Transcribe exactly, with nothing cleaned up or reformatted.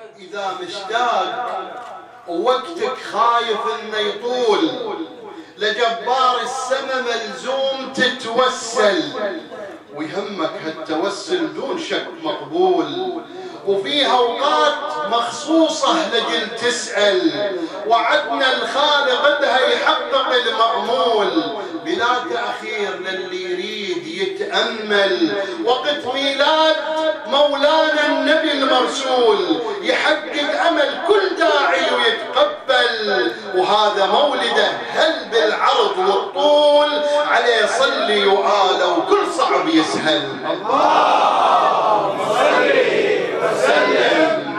إذا مشتاق ووقتك خايف إنه يطول لجبار السما ملزوم تتوسل، ويهمك هالتوسل دون شك مقبول، وفيها اوقات مخصوصة لجل تسأل، وعدنا الخالق بدها يحقق المأمول، بلا تأخير للي يريد يتأمل، وقت ميلاد مولانا النبي المرسول يحقق أمل كل داعي ويتقبل، وهذا مولده هل بالعرض والطول عليه صلي وآله وكل صعب يسهل. اللهم صل وسلم